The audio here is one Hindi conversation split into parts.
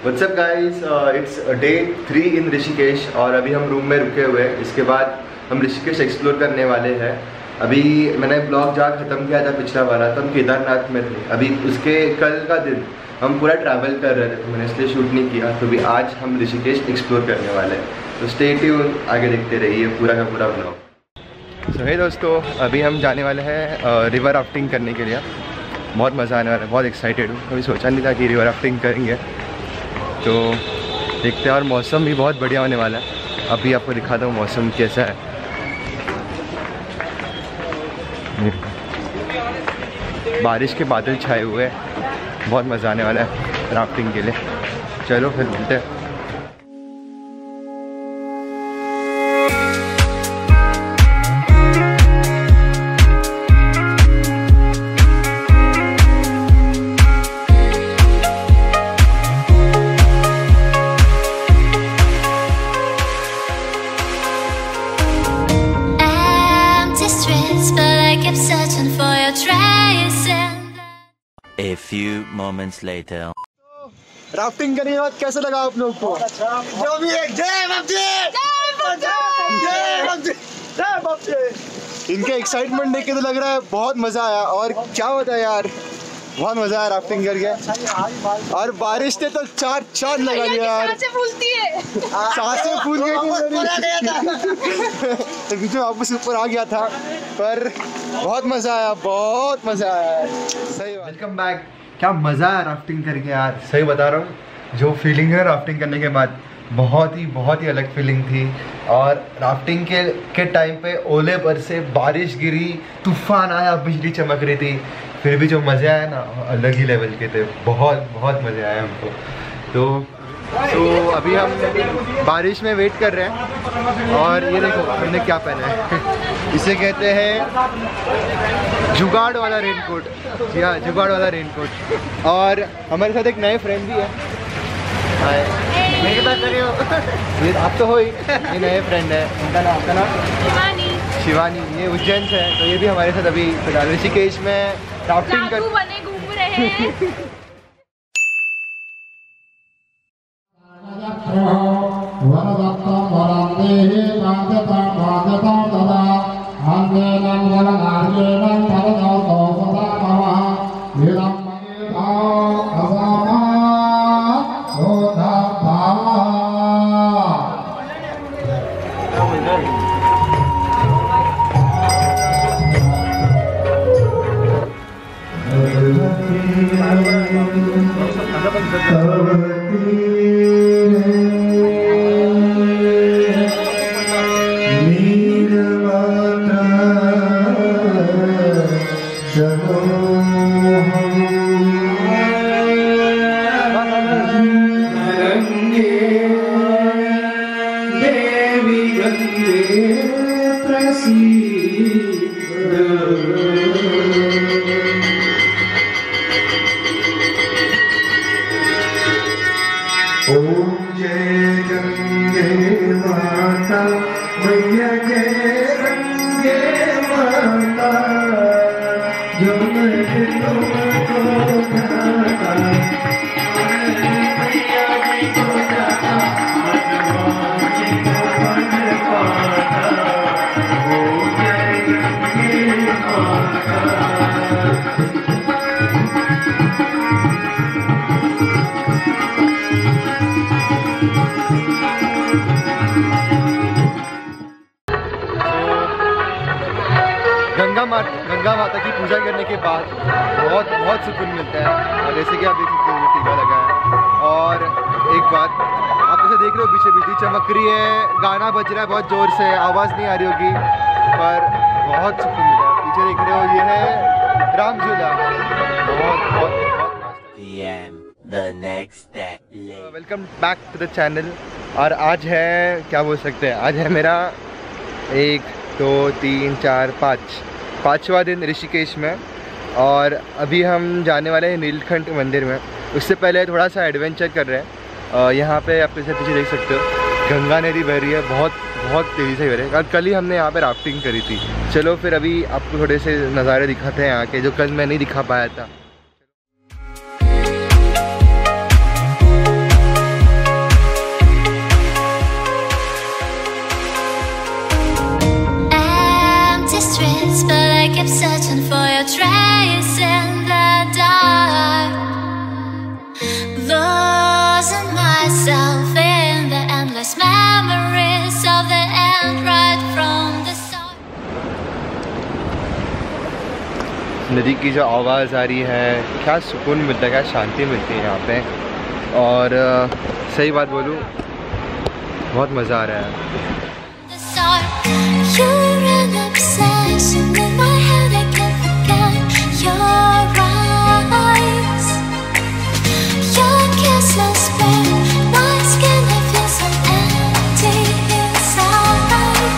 What's up guys, it's day 3 इन ऋषिकेश और अभी हम रूम में रुके हुए हैं। इसके बाद हम ऋषिकेश एक्सप्लोर करने वाले हैं। अभी मैंने ब्लॉग जहाँ ख़त्म किया था पिछला वाला, तो हम केदारनाथ में थे। अभी उसके कल का दिन हम पूरा ट्रैवल कर रहे थे, तो मैंने इसलिए शूट नहीं किया। तो भी आज हम ऋषिकेश एक्सप्लोर करने वाले हैं, तो स्टे ट्यून, आगे देखते रहिए पूरा का पूरा ब्लॉग। सो हे दोस्तों, अभी हम जाने वाले हैं रिवर राफ्टिंग करने के लिए। बहुत मज़ा आने वाला है, बहुत एक्साइटेड हूँ। कभी सोचा नहीं था कि रिवर राफ्टिंग करेंगे, तो देखते हैं। और मौसम भी बहुत बढ़िया होने वाला है। अभी आपको दिखाता हूँ मौसम कैसा है। बारिश के बादल छाए हुए हैं, बहुत मज़ा आने वाला है राफ्टिंग के लिए। चलो फिर मिलते हैं। A few moments later. Rafting करने के बाद कैसा लगा आप लोग को? जो भी है, जय बाप जी! जय बाप जी! जय बाप जी! इनके एक्साइटमेंट देख के तो लग रहा है बहुत मजा आया। और क्या होता है यार, बहुत मजा आया राफ्टिंग करके। और बारिश ने तो चार चांद लगा दिया यार। सांसें फूल गई तो बीच में वापस ऊपर आ गया था, पर बहुत मजा आया, बहुत मजा आया। सही बात। Welcome back. क्या मजा आया राफ्टिंग करके यार, सही बता रहा हूँ। जो फीलिंग है राफ्टिंग करने के बाद, बहुत ही अलग फीलिंग थी। और राफ्टिंग के टाइम पे ओले बरसे, बारिश गिरी, तूफान आया, बिजली चमक रही थी, फिर भी जो मज़े आए ना, अलग ही लेवल के थे। बहुत मज़े आए हमको। तो अभी हम बारिश में वेट कर रहे हैं। और ये देखो हमने क्या पहना है। इसे कहते हैं जुगाड़ वाला रेनकोट। जी हाँ, जुगाड़ वाला रेनकोट। और हमारे साथ एक नए फ्रेंड भी है। हाय, मेरी बात कर रहे हो? ये आप तो हो ही, ये नए फ्रेंड है। उनका नाम, आपका नाम? शिवानी। ये उज्जैन से है, तो ये भी हमारे साथ अभी फिलहाल ऋषिकेश में राफ्टिंग कर घूम रहे हैं। गंगा माता की पूजा करने के बाद बहुत सुकून मिलता है। और जैसे कि आप देख सकते हो, टीका लगा है। और एक बात, आप जैसे देख रहे हो पीछे बिजली चमक रही है, गाना बज रहा है बहुत ज़ोर से, आवाज़ नहीं आ रही होगी, पर बहुत सुकून मिलता है। पीछे देख रहे हो, ये है राम झूला। बहुत welcome back to the channel. और आज है, क्या बोल सकते हैं, आज है मेरा 1 2 3 4 5वां दिन ऋषिकेश में। और अभी हम जाने वाले हैं नीलकंठ मंदिर में। उससे पहले थोड़ा सा एडवेंचर कर रहे हैं। यहाँ पे आप पीछे देख सकते हो, गंगा नदी बह रही है, बहुत तेज़ी से बह रही है। और कल ही हमने यहाँ पे राफ्टिंग करी थी। चलो फिर अभी आपको थोड़े से नज़ारे दिखाते हैं यहाँ के, जो कल मैं नहीं दिखा पाया था। streets, but I kept searching for your trace in the dark. Losing myself in the endless memories of the end right from the start. नदी की जो आवाज़ आ रही है, क्या सुकून मिलता है, क्या शांति मिलती है यहाँ पे। और सही बात बोलूँ, बहुत मज़ा आ रहा है। You're an obsession in my head, I can't forget your eyes. Your kisses burn my skin, I feel so empty inside.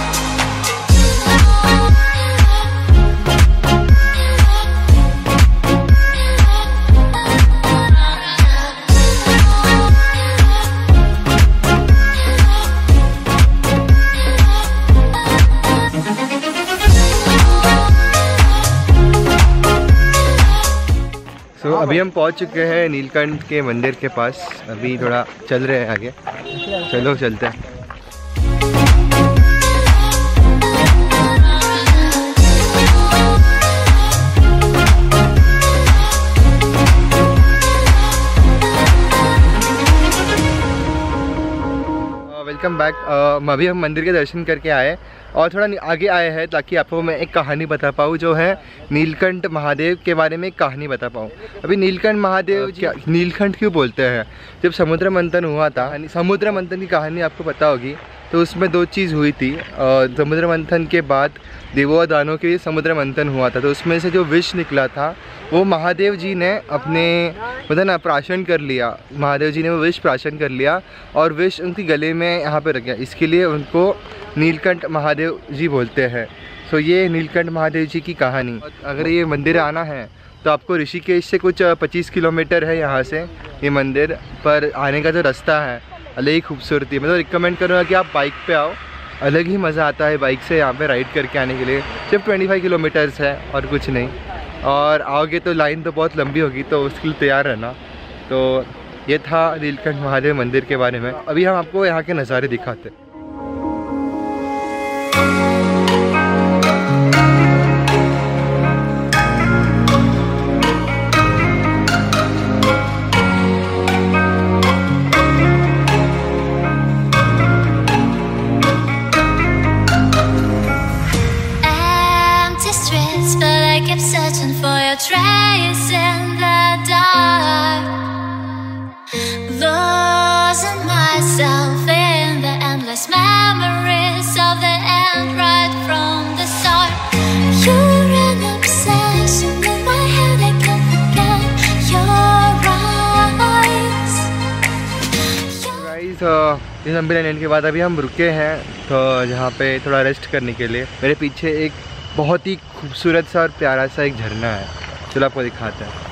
अभी हम पहुंच चुके हैं नीलकंठ के मंदिर के पास। अभी थोड़ा चल रहे हैं आगे, चलो चलते हैं। Welcome back. अभी हम मंदिर के दर्शन करके आए और थोड़ा आगे आए हैं ताकि आपको मैं एक कहानी बता पाऊँ, जो है नीलकंठ महादेव के बारे में एक कहानी बता पाऊँ। अभी नीलकंठ महादेव क्या नीलकंठ क्यों बोलते हैं? जब समुद्र मंथन हुआ था, समुद्र मंथन की कहानी आपको पता होगी, तो उसमें दो चीज़ हुई थी। समुद्र मंथन के बाद देवों और दानवों के समुद्र मंथन हुआ था, तो उसमें से जो विष निकला था वो महादेव जी ने अपने मतलब ना प्राशन कर लिया। महादेव जी ने वो विष प्राशन कर लिया और विष उनकी गले में यहाँ पे रख गया, इसके लिए उनको नीलकंठ महादेव जी बोलते हैं। तो ये नीलकंठ महादेव जी की कहानी। अगर ये मंदिर आना है तो आपको ऋषिकेश से कुछ 25 किलोमीटर है यहाँ से ये मंदिर, पर आने का जो रास्ता है अलग ही खूबसूरती है। मैं तो रिकमेंड करूँगा कि आप बाइक पे आओ, अलग ही मज़ा आता है बाइक से यहाँ पे राइड करके आने के लिए। सिर्फ 25 किलोमीटर्स है और कुछ नहीं, और आओगे तो लाइन तो बहुत लंबी होगी, तो उसके लिए तैयार रहना। तो ये था नीलकंठ महादेव मंदिर के बारे में। अभी हम आपको यहाँ के नज़ारे दिखाते हैं। Searching for your trace in the dark, losing myself in the endless memories of the end right from the start. You're an obsession in my head, I can't forget your eyes. Guys, इस लंबी लाइन के बाद अभी हम रुके हैं तो जहाँ पे थोड़ा रेस्ट करने के लिए। मेरे पीछे एक बहुत ही खूबसूरत सा और प्यारा सा एक झरना है, चलो आपको दिखाते हैं।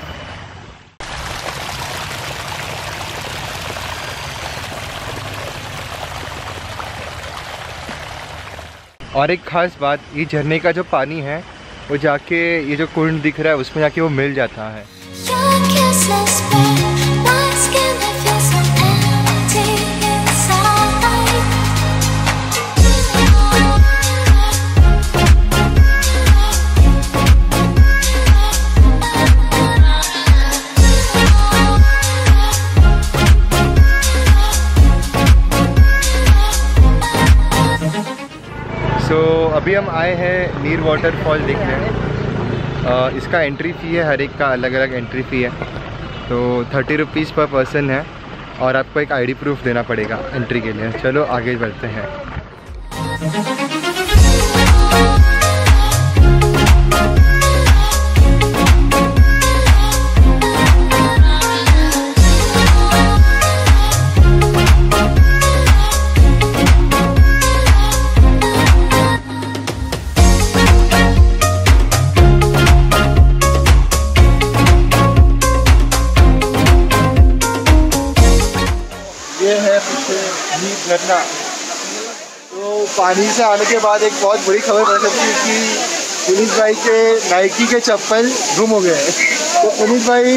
और एक ख़ास बात, ये झरने का जो पानी है वो जाके ये जो कुंड दिख रहा है उसमें जाके वो मिल जाता है। अभी हम आए हैं नीर वाटरफॉल देखने। इसका एंट्री फ़ी है, हर एक का अलग अलग एंट्री फ़ी है। तो 30 रुपीज़ पर पर्सन है और आपको एक आईडी प्रूफ देना पड़ेगा एंट्री के लिए। चलो आगे बढ़ते हैं। झरना। तो पानी से आने के बाद एक बहुत बड़ी खबर पता चली कि पुनीत भाई के नाइकी के चप्पल गुम हो गए। तो पुनीत भाई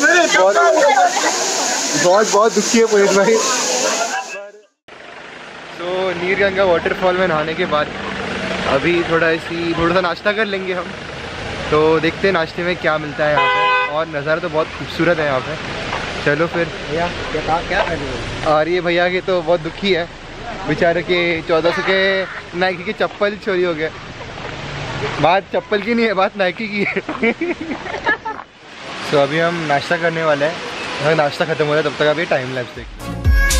बहुत दुखी है पुनीत भाई। तो नीरगंगा वाटरफॉल में नहाने के बाद अभी थोड़ा सा नाश्ता कर लेंगे हम। तो देखते हैं नाश्ते में क्या मिलता है यहाँ पे, और नज़ारा तो बहुत खूबसूरत है यहाँ पे। चलो फिर। भैया क्या कर रहे हो? और ये भैया के तो बहुत दुखी है बेचारे के, 1400 के नाइकी के चप्पल चोरी हो गए। बात चप्पल की नहीं है, बात नाइकी की है। तो अभी हम नाश्ता करने वाले हैं, अगर नाश्ता ख़त्म हो जाए तब तक अभी टाइम लैप्स देखते हैं।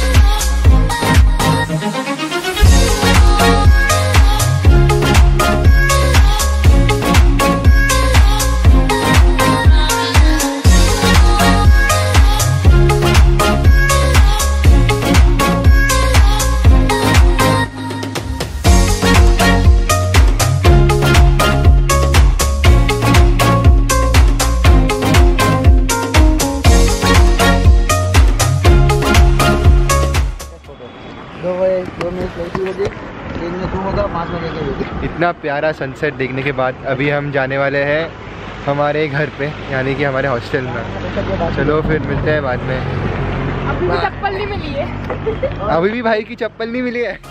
इतना प्यारा सनसेट देखने के बाद अभी हम जाने वाले हैं हमारे घर पे, यानी कि हमारे हॉस्टल में। चलो फिर मिलते हैं बाद में। अभी भी चप्पल नहीं मिली है। अभी भी भाई की चप्पल नहीं मिली है।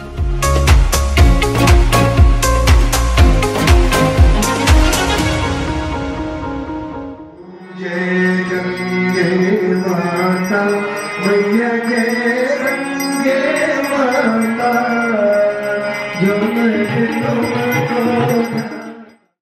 जय गंगे माता मैया जय